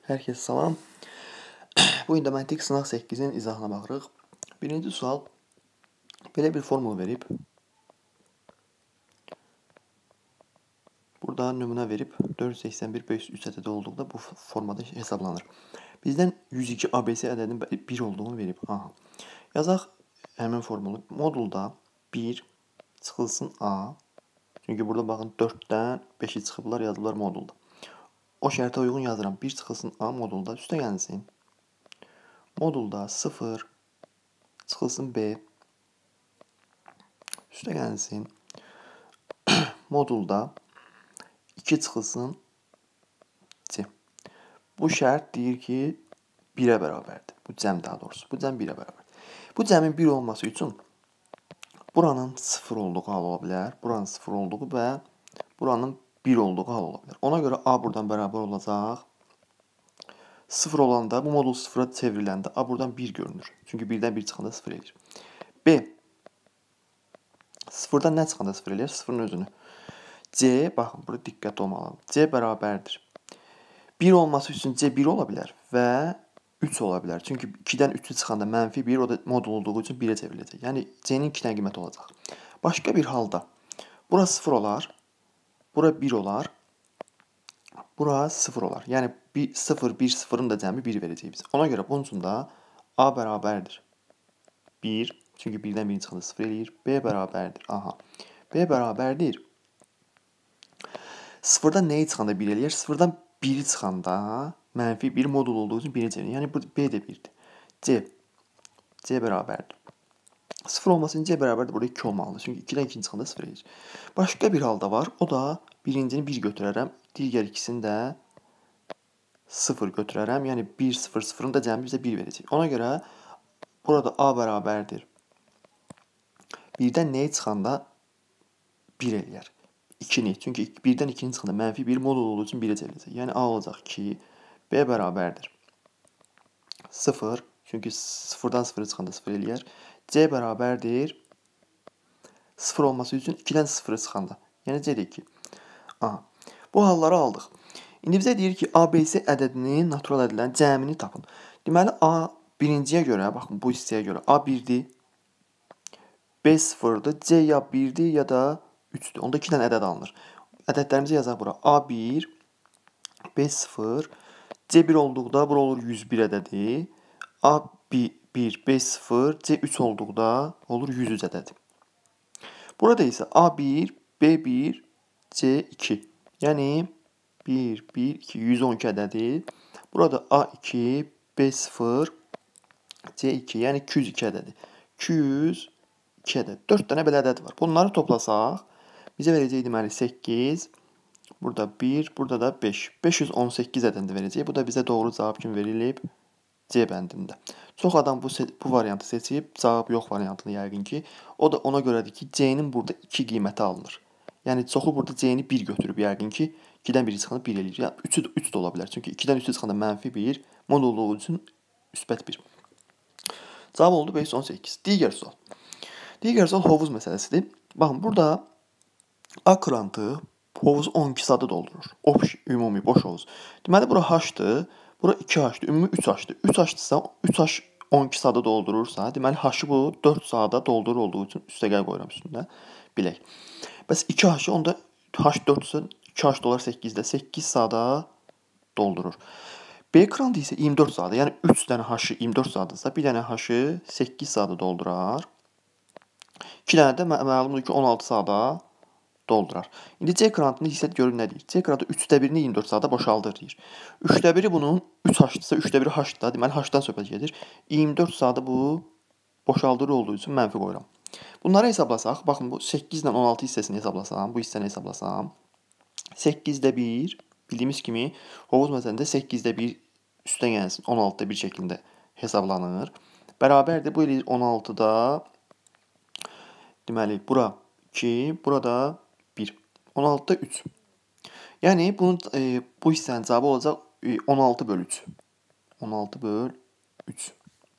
Hər kəs salam. Bu gün də məntiq sınaq 8-in izahına baxırıq. Birinci sual belə bir formula verib. Burada nümunə verib 481/503 ədədi olduqda bu formada hesablanır. Bizdən 102 ABC ədədinin 1 olduğunu verib. Aha. Yazaq həmin formulu. Modulda 1 çıxılsın A. Çünki burada baxın 4-dən 5-i çıxıblar, yazıblar modulda. O şərtə uyğun yazıram. 1 çıxılsın A modulda üstə gəlsin. Modulda 0 çıxılsın B. Üstə gəlsin. Modulda 2 çıxılsın C. Bu şərt deyir ki 1-ə bərabərdir. Bu cəm daha doğrusu. Bu cəm 1-ə bərabərdir. Bu cəmin 1 olması üçün buranın 0 olduğu hal ola bilər. Buranın 0 olduğu və buranın 1 olduğu hal ola bilər. Ona görə A buradan bərabər olacaq. 0 olanda bu modul 0-a çevriləndə A buradan 1 görünür. Çünki 1-dən 1 çıxanda 0 edir. B 0-dan nə çıxanda 0 eləyir? 0-ın özünü. C, baxın, burada diqqətli olmalıdır. C bərabərdir. 1 olması üçün C 1 ola bilər və 3 ola bilər. Çünki 2-dən 3-ü çıxanda -1, o da modul olduğu üçün 1-ə çevriləcək. Yəni C-nin 2 dənə qiyməti olacaq. Başqa bir halda bura 0 olar, bura 1 olar, bura 0 olar. Yəni 0, 1, 0-ın da cəmi 1 verəcək bizə. Ona görə bunun üçün də A bərabərdir 1, çünki 1-dən 1 çıxanda 0 eləyir. B bərabərdir. Aha. B bərabərdir. 0-dan nəyi çıxanda 1 eləyir? 0-dan 1-i çıxanda -1 modul olduğu üçün 1-ə çevrilir. Yəni burada B də 1-dir. C bərabərdir. 0 olması üçün C bərabərdir. Burada 2 olmalıdır. Çünki 2-dən 2-ni çıxanda 0 eləyir. Başqa bir halda var. O da birincini 1 götürərəm. Digər ikisini də 0 götürərəm. Yəni 1, 0, 0-ın da cəmi bizə 1 verəcək. Ona görə burada A bərabərdir 1-dən nəyi çıxanda 1 eləyər? 2-ni. Çünki 1-dən 2-ni çıxanda -1 modul olduğu üçün 1-ə çevriləcək. Yəni A olacaq 2. B bərabərdir 0. Çünki 0-dan 0-ı çıxanda 0 eləyər. C bərabərdir 0 olması üçün 2-dən 0-ı çıxanda. Yəni C də 2. Aha. Bu halları aldıq. İndi bizə deyir ki, ABC ədədinin natural ədədlərin cəmini tapın. Deməli, A birinciyə görə, baxın, bu hissəyə görə A 1-dir, B 0-dır, C ya 1-dir, ya da 3-dür. Onda 2 dənə ədəd alınır. Ədədlərimizi yazaq bura. A1, B0, C1 olduqda bura olur 101 ədədi. A1, B0, C3 olduqda olur 103 ədədi. Burada isə A1, B1, C2. Yəni 1, 1, 2, 112 ədədi. Burada A2, B0, C2. Yəni 202 ədədi. 202 ədəd. 4 dənə belə ədəd var. Bunları toplasaq bizə verəcək deməli 8, burada 1, burada da 5. 518 ədədini verəcək. Bu da bizə doğru cavab kimi verilib C bəndində. Çox adam bu variantı seçib, cavab yox variantını yəqin ki. O da ona görədir ki, C-nin burada 2 qiyməti alınır. Yəni çoxu burada C-ni 1 götürüb yəqin ki, 2-dən 1 çıxanda 1 eləyir. Yəni 3 də ola bilər. Çünki 2-dən 3 çıxanda -1, modul olduğu üçün müsbət 1. Cavab oldu 518. Digər sual. Digər sual hovuz məsələsidir. Baxın, burada A krantı hovuzu 12 saatda doldurur. Ümumi boş hovuz. Deməli, bura H-dır, bura 2H-dır, ümumi 3H-dır. 3H-dırsa, 3H 12 saatda doldurursa, deməli, H-ı bu 4 saatda doldurur olduğu üçün üstəgəl qoyuram üstündə. Bilək. Bəs 2H-ı onda H 4-sə 2H dolar 8-də 8 saata doldurur. B krantı isə 24 saatda, yəni 3 dənə H-ı 24 saatdırsa, bir dənə H-ı 8 saatda doldurar. 2 dənə də məlumdur ki, 16 saata doldurar. İndi C krantını hissə görün nə deyir? C krantı 1/3-ni 24 saata boşaldır deyir. 1/3 bunun 3H-dırsa 1/3 H-da, deməli H-dan söhbət gedir. 24 saata bu boşaldır olduğu üçün mənfi qoyuram. Bunları hesablasaq, baxın bu 8 ilə 16 hissəsini hesablasam, bu hissəni hesablasam, 8-də 1, bildiyimiz kimi hovuz məsələsində 8-də 1 üstə gəlsin, 16-da 1 şəklində hesablanır. Bərabərdir, bu eləyir 16-da, deməli, bura 2, burada 1. 16-da 3. Yəni, bu hissənin cavabı olacaq 16/3. 16/3.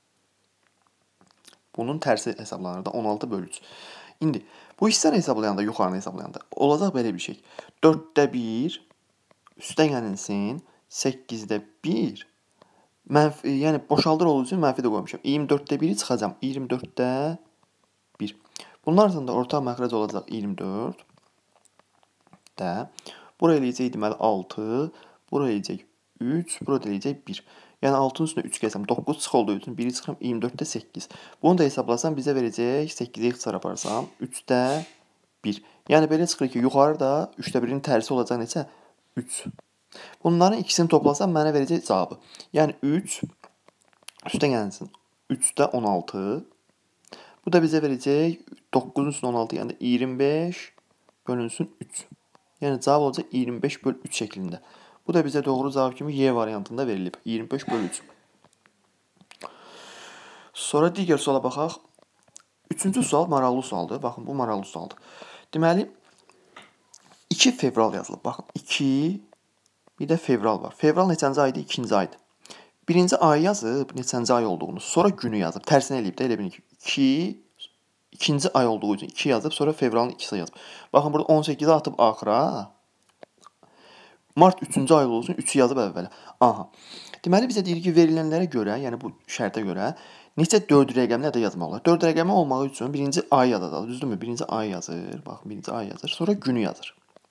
Bunun tərsi hesablanır da 16/3. İndi, bu hissəni hesablayanda, yuxarını hesablayanda olacaq belə bir şey. 4-də 1 üstə gəlinsin, 8-də 1 mənfi, yəni boşaldır olduğu üçün mənfi də qoymuşam. 24-də 1-i çıxacam. 24-də 1. Bunlar arasında ortaq məxrəc olacaq 24-də. Bura eləyəcək deməli 6, bura eləyəcək 3, bura eləyəcək 1. Yəni 6-nın üstünə 3 gəlsəm 9 çıx olduğu üçün 1-i çıxıram 24-də 8. Bunu da hesablasam bizə verəcək 8-ə ixtisar aparsam 3-də 1. Yəni belə çıxır ki, yuxarıda 3-də 1-in tərsi olacaq neçə? 3. Bunların ikisini toplasam mənə verəcək cavabı. Yəni 3 üstə gəlsin 3-də 16. Bu da bizə verəcək 9-un üstünə 16, yəni 25 bölünsün 3. Yəni cavab olacaq 25 bölü 3 şəklində. Bu da bizə doğru cavab kimi Y variantında verilib. 25 bölü 3. Sonra digər suala baxaq. Üçüncü sual maraqlı sualdır. Baxın, bu maraqlı sualdır. Deməli, 2 fevral yazılıb. Baxın, 2, bir də fevral var. Fevral neçənci aydır? 2-ci aydır. Birinci ay yazıb, neçənci ay olduğunu, sonra günü yazıb. Tərsinə eləyib də, elə bilin ki, 2-ci ay olduğu üçün 2 yazıb, sonra fevralın 2-si yazıb. Baxın, burada 18-i atıb axıra. Mart 3-cü ay olduğu üçün 3-ü yazıb əvvələ. Aha. Deməli, bizə deyir ki, verilənlərə görə, yəni bu şərtə görə, neçə 4 rəqəmli ədəd yazmaq olar? 4 rəqəmi olmağı üçün birinci ay yazılır, düzdürmü? Birinci ay yazır, baxın, birinci ay yazır, sonra günü yazır.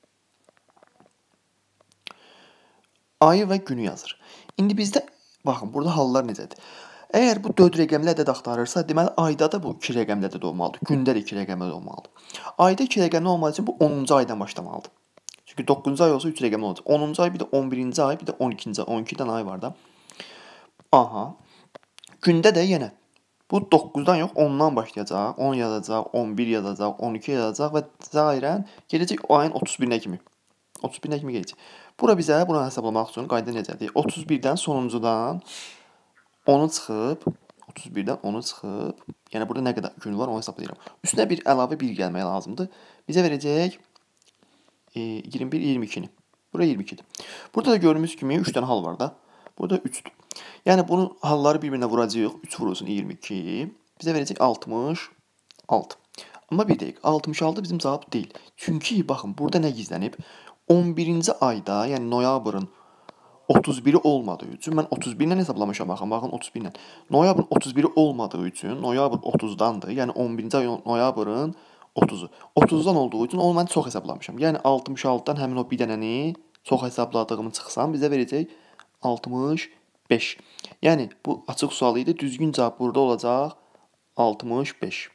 Ayı və günü yazır. İndi bizdə, baxın, burada hallar necədir? Əgər bu 4 rəqəmli ədəd axtarırsa, deməli, ayda da bu 2 rəqəmli ədəd olmalıdır, gündə də 2 rəqəmli ədəd olmalıdır. Ayda 2 rəqəmli olmalı üçün bu 10-cu aydan başlamalıdır. Çünki 9-cu ay olsa 3 rəqəmli olacaq. 10-cu ay, bir də 11-ci ay, bir də 12-ci ay. 12 dənə ay var da. Aha. Gündə də yenə bu 9-dan yox, 10-dan başlayacaq. 10 yazacaq, 11 yazacaq, 12 yazacaq və zairən gedəcək o ayın 31-nə kimi. 31-nə kimi gedəcək. Bura bizə, bunu hesablamaq üçün qayda necədir? 31-dən sonuncudan 10-u çıxıb, 31-dən 10-u çıxıb, yəni burada nə qədər gün var onu hesablayıram. Üstünə bir əlavə 1 gəlmək lazımdır. Bizə verəcək 21, 22-ni. Bura 22-dir. Burada da gördüyümüz kimi 3 dənə hal var da. Burada 3-dür. Yəni bunun halları bir-birinə vuracaq. 3 vurulsun 22. Bizə verəcək 66. Amma bir dəqiq, 66 bizim cavab deyil. Çünki baxın, burada nə gizlənib? 11-ci ayda, yəni noyabrın 31-i olmadığı üçün, mən 31-lə hesablamışam, baxın 31-lə. Noyabrın 31-i olmadığı üçün, noyabr 30-dandır, yəni 11-ci ay noyabrın 30-u. 30-dan olduğu üçün onu mən çox hesablamışam. Yəni 66-dan həmin o bir dənəni çox hesabladığımı çıxsam, bizə verəcək 65. Yəni bu açıq sual idi. Düzgün cavab burada olacaq 65.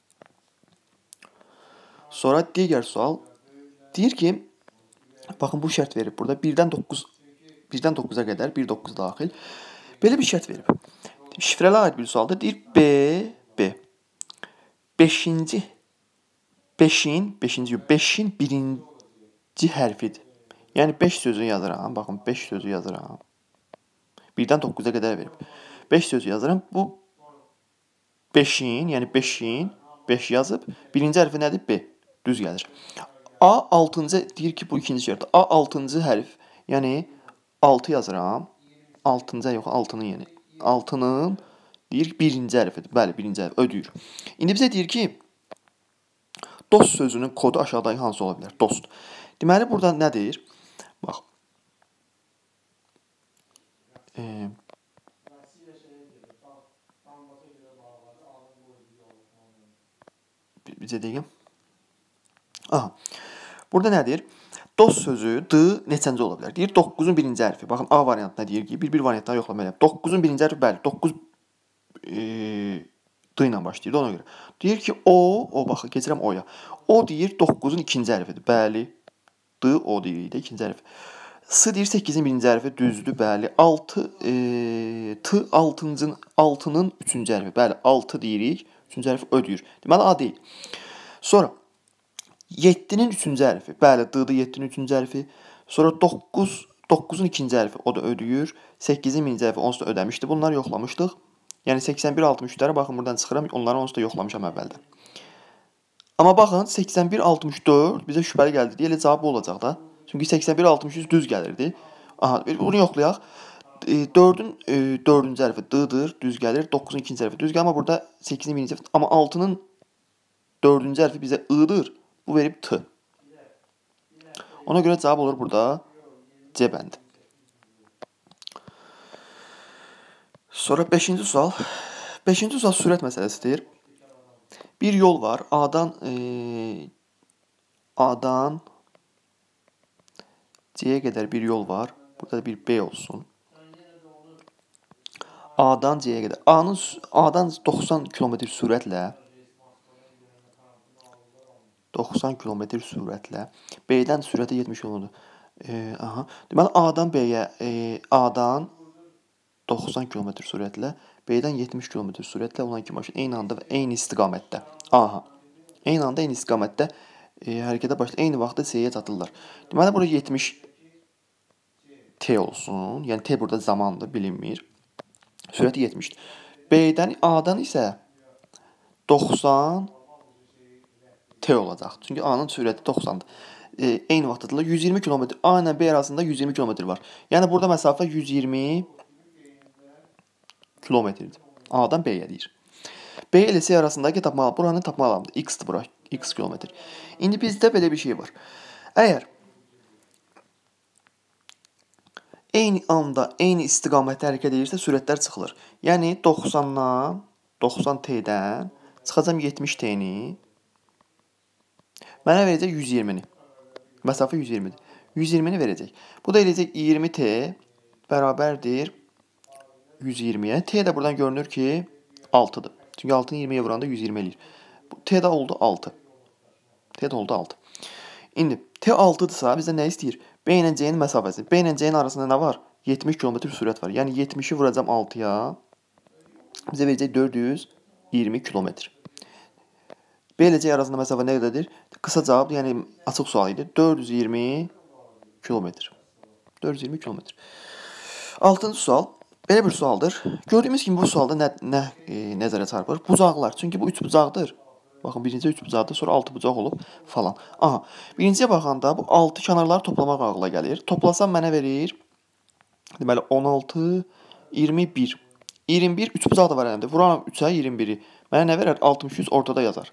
Sonra digər sual deyir ki, baxın bu şərt verib burada 1-dən 9-a qədər 1-9 daxil. Belə bir şərt verib. Şifrələ aid bir sualdır. Deyir B 5-in birinci hərfidir. Yəni 5 sözü yazıram. Baxın 5 sözü yazıram. 1-dən 9-a qədər verib. 5 sözü yazıram. Bu 5-in, yəni 5-in 5 yazıb. Birinci hərfi nədir? B. Düz gəlir. A 6-cı deyir ki, bu ikinci şərt. A 6-cı hərf, yəni 6 yazıram. 6-cı yox, 6-nın yəni. 6-nın deyir birinci hərfidir. Bəli, birinci hərf ödəyir. İndi bizə deyir ki, dost sözünün kodu aşağıdakı hansı ola bilər? Dost. Deməli, burada nədir? Bax. Bizə deyim. Aha. Burada nədir? Dost sözü D neçənci ola bilər? Deyir 9-un birinci hərfi. Baxın A variantına deyir ki, bir variantdan yoxlamalıyam. 9-un birinci hərfi bəli, 9 D ilə başlayır ona görə. Deyir ki, o baxın, keçirəm O-ya. O deyir 9-un ikinci hərfidir. Bəli. D o deyir də ikinci hərfi. S deyir 8-in birinci hərfi düzdür, bəli. 6 T 6-nın üçüncü hərfi. Bəli, 6 deyirik. Üçüncü hərfi ödəyir. Deməli A deyil. Sonra 7-nin üçüncü hərfi. Bəli, D-dır 7-nin üçüncü hərfi. Sonra 9-un ikinci hərfi. O da ödəyir. 8-in birinci hərfi onsuz da ödəmişdi. Bunları yoxlamışdıq. Yəni 81-63-ləri baxın buradan çıxıram. Onları onsuz da yoxlamışam əvvəldən. Amma baxın 81-64 bizə şübhəli gəldi deyə elə cavab olacaq da. Çünki 81-63 düz gəlirdi. Aha, bunu yoxlayaq. 4-ün 4-cü hərfi D-dır, düz gəlir. 9-un ikinci hərfi düz gəlir. Amma burada 8-in birinci hərfi. Amma 6-nın 4-cü hərfi bizə I-dır. Bu verib T. Ona görə cavab olur burada C bəndi. Sonra 5-ci sual. 5-ci sual sürət məsələsidir. Bir yol var. A'dan C'ye qədər bir yol var. Burada da bir B olsun. A'dan C'ye qədər. A'dan 90 km sürətlə B'dən sürəti 70 km. Deməli A'dan B'yə A'dan 90 km sürətlə B'dən 70 km sürətlə olan iki maşın eyni anda və eyni istiqamətdə. Eyni anda eyni istiqamətdə hərəkətə başlayır. Eyni vaxtda C'yə çatırlar. Deməli burada 70 T olsun. Yəni T burada zamandır, bilinmir. Sürəti 70-dir. A'dan isə 90 T olacaq. Çünki A'nın sürəti 90-dır. Eyni vaxtda 120 km. A ilə B arasında 120 km var. Yəni burada məsafə 120 kilometrdir. A'dan B'yə deyir. B ilə C arasındakı tapmalı. Buranı tapmalı alamdır. X'dir bura. X kilometr. İndi bizdə belə bir şey var. Əgər eyni anda, eyni istiqamətdə hərəkət edirsə, sürətlər çıxılır. Yəni 90-dan, 90 T'dən çıxacam 70 T'ni. Mənə verəcək 120-ni. Məsafə 120-dir. 120-ni verəcək. Bu da eləyəcək 20 T bərabərdir 120-yə. T də buradan görünür ki 6-dır. Çünki 6-nı 20-yə vuranda 120 eləyir. T də oldu 6. İndi T 6-dırsa bizdə nə istəyir? B ilə C-nin məsafəsi. B ilə C-nin arasında nə var? 70 km sürət var. Yəni 70-i vuracam 6-ya. Bizə verəcək 420 km. B ilə C arasında məsafə nə qədərdir? Qısa cavab, yəni açıq sual idi. 420 km. 420 km. 6-cı sual. Belə bir sualdır. Gördüyümüz kimi bu sualda nə nəzərə çarpır? Bucaqlar. Çünki bu 3 bucaqdır. Baxın, birincisi 3 bucaqdır, sonra 6 bucaq olub falan. Birinciyə baxanda bu 6 kənarları toplamaq ağla gəlir. Toplasam mənə verir. Deməli 16, 21. 21 3 bucaq da var əlimdə. Vururam 3-ə 21-i. Mənə nə verər? 63 ortada yazar.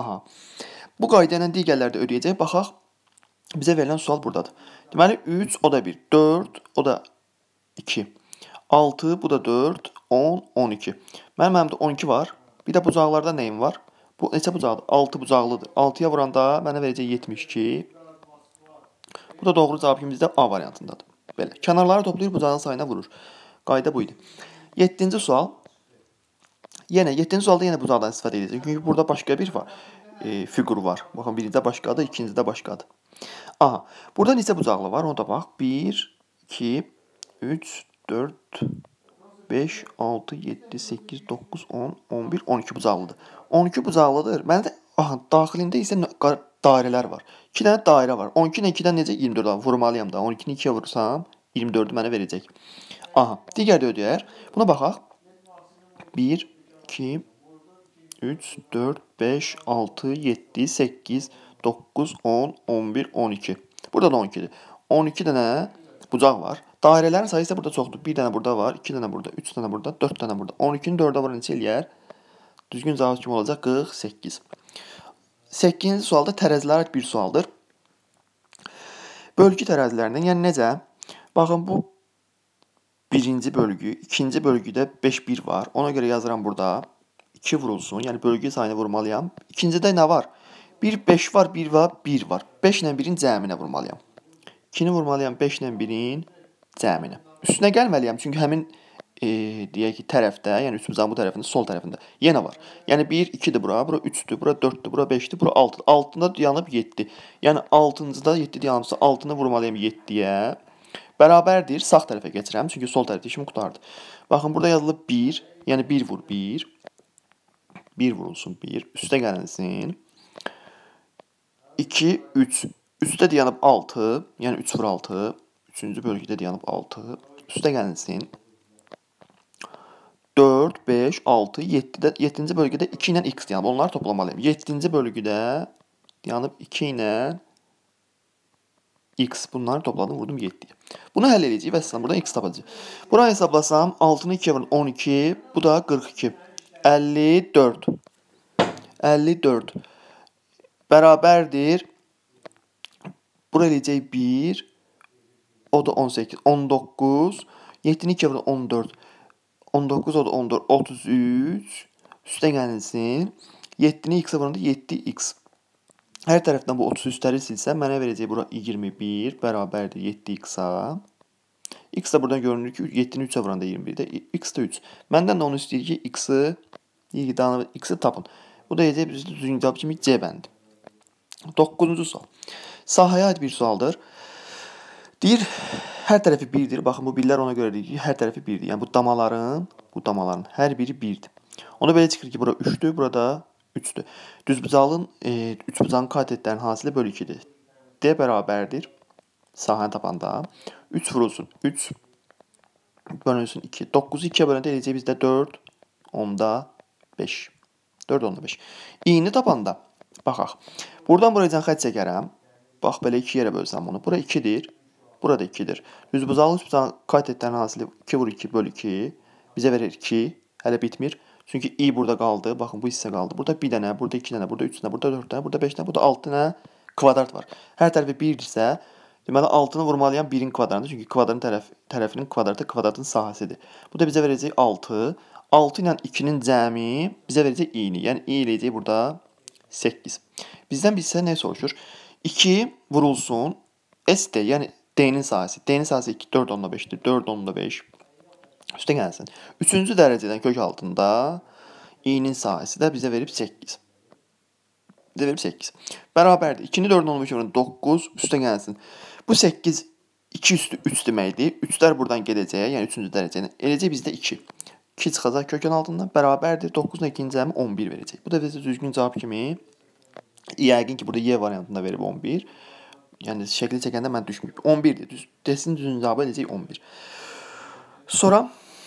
Bu qayda ilə digərləri də ödəyəcək. Baxaq. Bizə verilən sual buradadır. Deməli 3, o da 1, 4, o da 2. 6, bu da 4, 10, 12. Mənim əlimdə 12 var. Bir də bucaqlarda nəyim var? Bu neçə bucaqdır? 6 bucaqlıdır. 6-ya vuranda mənə verəcək 72. Bu da doğru cavab kimi bizdə A variantındadır. Belə. Kənarları toplayır, bucağın sayına vurur. Qayda bu idi. 7-ci sual. 7-ci sualda yenə bucaqdan istifadə edəcək. Çünki burada başqa bir var. Fiqur var. Baxın, birincdə başqadır, ikincidə başqadır. Burada neçə bucaqlı var? Ona da bax. 1, 2, 3, 4, 5, 6, 7, 8, 9, 10, 11, 12 bucaqlıdır. 12 bucaqlıdır. Məndə daxilində isə dairələr var. 2 dənə dairə var. 12 ilə 2-dən necə 24 alım? Vurmalıyam da. 12-ni 2-yə vursam 24-ü mənə verəcək. Digər də ödəyər. Buna baxaq. 1, 2, 3, 4, 5, 6, 7, 8, 9, 10, 11, 12. Burada da 12-dir. 12 dənə bucaq var. Dairələrin sayı isə burada çoxdur. 1 dənə burada var, 2 dənə burada, 3 dənə burada, 4 dənə burada. 12-ni 4-ə vuran neçə eləyər? Düzgün cavab kimi olacaq 48. 8-ci sualda tərəzilərə aid bir sualdır. Bölgü tərəzilərindən, yəni necə? Baxın, bu birinci bölgü, ikinci bölgüdə 5, 1 var. Ona görə yazıram burada. 2 vurulsun, yəni bölgü sayını vurmalıyam. İkincidə nə var? 1, 5 var, 1 var, 1 var. 5 ilə 1-in cəminə vurmalıyam. 2-ni vurmalıyam 5 ilə 1-in cəminə. Üstünə gəlməliyəm, çünki həmin deyək ki, tərəfdə, yəni üstümüzün bu tərəfində, sol tərəfində yenə var. Yəni 1, 2-dir bura, bura 3-dür, bura 4-dür, bura 5-dir, bura 6-dır. 6-da yanıb 7. Yəni 6-cıda 7 yanıbsa 6-nı vurmalıyam 7-yə. Bərabərdir, sağ tərəfə keçirəm, çünki sol tərəfdə işim qutardı. Baxın, burada yazılıb 1, yəni 1 vur 1. 1 vurulsun 1, üstə gəlinsin. 2, 3. Üstə dayanıb 6, yəni 3 vur 6. 3-cü bölgüdə dayanıb 6. Üstə gəlinsin. 4, 5, 6, 7-ci bölgədə 2 ilə x dayanıb. Onları toplamalıyım. 7-ci bölgüdə dayanıb 2 ilə x. Bunları topladım, vurdum 7-yə. Bunu həll edəcəyik və sizdən buradan x tapacaq. Buraya hesablasam 6-nı 2-yə vurun 12, bu da 42. 54. 54. Bərabərdir. Bura eləyəcək 1. O da 18. 19. 7-ni 2-yə vurun 14. 19 o da 14, 33 üstə gəlsin. 7-ni x-ə vuranda 7x. Hər tərəfdən bu 33-ləri silsə, mənə verəcək bura 21 bərabərdir 7x-a. X də buradan görünür ki, 7-ni 3-ə vuranda 21-də, x də 3. Məndən də onu istəyir ki, x-i tapın. Bu da edəcək bizdə düzgün cavab kimi C bəndi. 9-cu sual. Sahəyə aid bir sualdır. Deyir, hər tərəfi 1-dir. Baxın, bu birlər ona görə deyir ki, hər tərəfi 1-dir. Yəni, bu damaların hər biri 1-dir. Ona belə çıxır ki, bura 3-dür, burada 3-dür. Düzbucağın üçbucağın katetlərinin hasili bölü 2-dir. D bərabərdir. Sahəni tapanda 3 vurulsun 3 bölünsün 2. 9-u 2-yə böləndə eləyəcək bizdə 4 onda 5. 4 onda 5. İyini tapanda baxaq. Buradan buraya xətt çəkərəm. Bax, belə 2 yerə bölsəm bunu. Bura 2-dir. Burada 2-dir. Düzbucaqlı üçbucağın katetlərinin hasili 2 vur 2 bölü 2. Bizə verir 2. Hələ bitmir. Çünki i burada qaldı. Baxın, bu hissə qaldı. Burada 1 dənə, burada 2 dənə, burada 3 dənə, burada 4 dənə, burada 5 dənə, burada 6 dənə kvadrat var. Hər tərəfi 1-dirsə, deməli 6-nı vurmalıyam 1-in kvadratına. Çünki kvadratın tərəfinin kvadratı kvadratın sahəsidir. Bu da bizə verəcək 6. 6 ilə 2-nin cəmi bizə verəcək i-ni. Yəni i eləyəcək burada 8. Bizdən bizsə nə soruşur? 2 vurulsun ST, yəni D-nin sahəsi. D-nin sahəsi 2, 4 onda 5-dir. 4 onda 5. Üstə gəlsin. 3-cü dərəcədən kök altında i-nin sahəsi də bizə verib 8. Bizə verib 8. Bərabərdir. 2-ni 4 onda 5 9 üstə gəlsin. Bu 8 2 üstü 3 deməkdir. 3-lər buradan gedəcək, yəni 3-cü dərəcədən. Eləcək bizdə 2. 2 çıxacaq kökün altından. Bərabərdir. 9-un 2-nin cəmi 11 verəcək. Bu da bizə düzgün cavab kimi yəqin ki, burada Y variantında verib 11. Yəni, şəkli çəkəndə mən düşməyib. 11-dir. Desinin düzgün cavabı eləcək 11. Sonra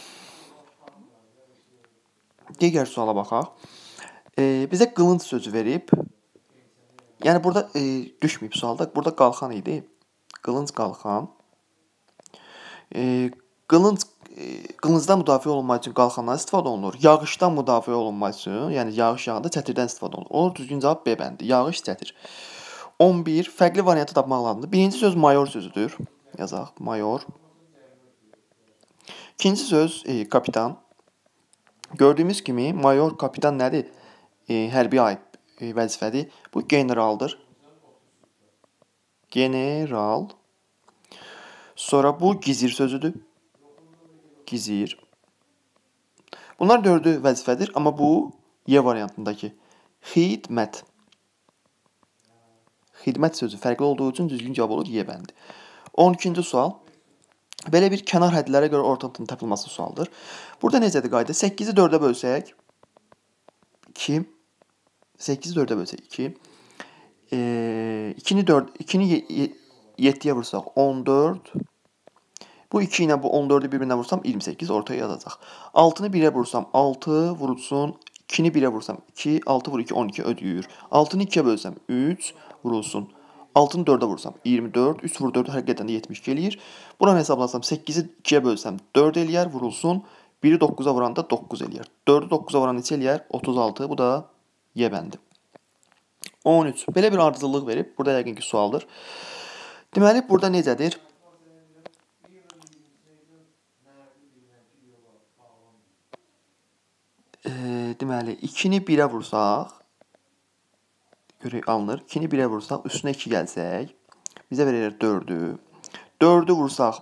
digər suala baxaq. Bizə qılınc sözü verib. Yəni, burada düşməyib sualda. Burada qalxan idi. Qılınc qalxan. Qılıncdan müdafiə olunmaq üçün qalxandan istifadə olunur. Yağışdan müdafiə olunmaq üçün, yəni yağış yağanda çətirdən istifadə olunur. Olur, düzgün cavab B bəndi. Yağış, çətir. 11. Fərqli variantı tapmaq lazımdır. Birinci söz mayor sözüdür. Yazaq, mayor. İkinci söz kapitan. Gördüyümüz kimi mayor, kapitan nədir? Hərbiyə aid vəzifədir. Bu generaldır. General. Sonra bu gizir sözüdür. Gizir. Bunlar 4-ü vəzifədir, amma bu Y variantındakı xidmət. Xidmət sözü fərqli olduğu üçün düzgün cavab olur Y bəndi. 12-ci sual. Belə bir kənar hədlərə görə ortantının tapılması sualdır. Burada necədir qayda? 8-i 4-ə bölsək 2. 8-i 4-ə bölsək 2. 2-ni 7-yə vursaq 14. Bu 2 ilə bu 14-ü bir-birinə vursam 28 ortaya yazacaq. 6-nı 1-ə vursam 6 vurulsun. 2-ni 1-ə vursam 2. 6 vur 2 12 ödəyir. 6-nı 2-yə bölsəm 3 vurulsun. 6-nı 4-ə vursam 24. 3 vur 4 həqiqətən də 72 eləyir. Buranı hesablasam 8-i 2-yə bölsəm 4 eləyər vurulsun. 1-i 9-a vuranda 9 eləyər. 4-ü 9-a vuran neçə eləyər? 36. Bu da Y bəndi. 13. Belə bir ardıcıllıq verib. Burada yəqin ki, sualdır. Deməli, burada necədir? Deməli, 2-ni 1-ə vursaq, görək alınır. 2-ni 1-ə vursaq, üstünə 2 gəlsək, bizə verir 4-ü. 4-ü vursaq,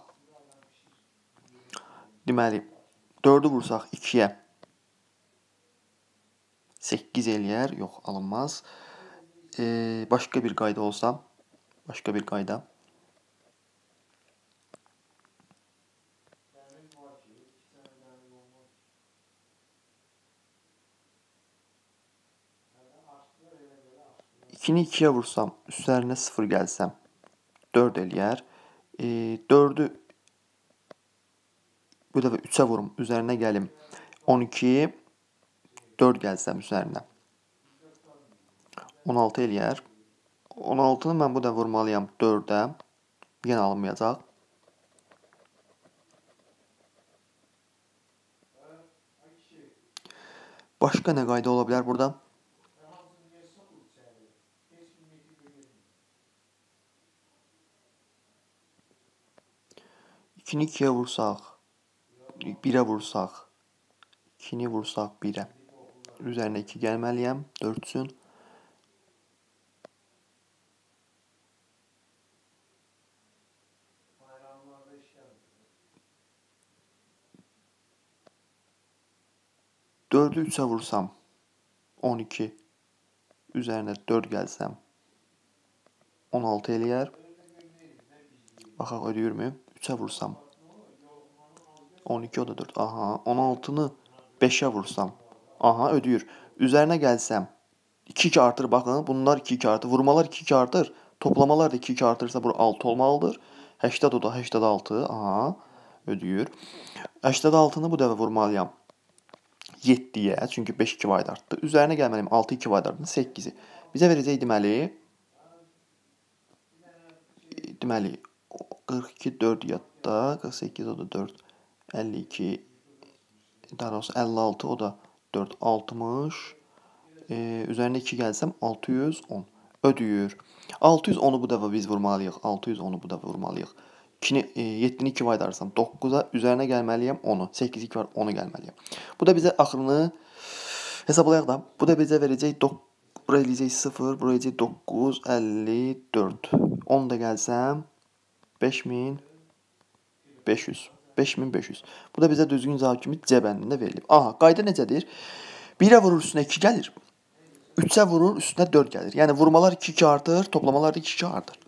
deməli, 4-ü vursaq 2-yə 8 eləyər. Yox, alınmaz. Başqa bir qayda olsa, başqa bir qayda. İkini 2-yə vursam, üstlərinə 0 gəlsəm, 4 eləyər. 4-ü bu dəfə 3-ə vurum, üzərinə gəlim. 12, 4 gəlsəm üzərinə. 16 eləyər. 16-nı mən bu da vurmalıyam 4-ə. Yenə alınmayacaq. Başqa nə qayda ola bilər burada? İkini 2-yə vursaq, 1-ə vursaq, 2'ni vursaq 1-ə. Üzərinə 2 gəlməliyəm. 4 üçün. Dördü 3'ə vursam 12. Üzərinə 4 gəlsəm 16 eləyər. Baxaq ödəyirmi? 3'ə vursam 12 o da 4. Aha, 16'nı 5'ə vursam. Aha, ödəyir. Üzərinə gəlsəm 2-2 artır. Baxın, bunlar 2-2 artır. Vurmalar 2-2 artır. Toplamalar da 2-2 artırsa bura 6 olmalıdır. 80 o da 86. Aha, ödəyir. 86'nı bu dəfə vurmalıyam 7'yə. Çünki 5 2 vayda artdı. Üzərinə gəlməliyim 6 2 vayda artdı. 8'i. Bizə verəcək deməli 42 4 yadda. 48 o da 4. 52 daha doğrusu 56 o da 4 60. Üzerine 2 gelsem 610. Ödüyür. 610'u bu dəfə biz vurmalıyıq. 610'u bu dəfə vurmalıyıq. 7'ni 2 vaydarsam 9'a üzerine gəlməliyəm 10'u. 8 2 var 10'u gəlməliyəm. Bu da bizə axırını hesablayaq da. Bu da bizə verəcək buraya eləyəcək 0, buraya eləyəcək 9 54. 10 da gəlsəm 5500. 5500. Bu da bizə düzgün cavab kimi C bəndində verilib. Aha, qayda necədir? 1'ə vurur üstünə 2 gəlir. 3'ə vurur üstünə 4 gəlir. Yəni vurmalar 2-2 artır, toplamalar da 2-2 artır.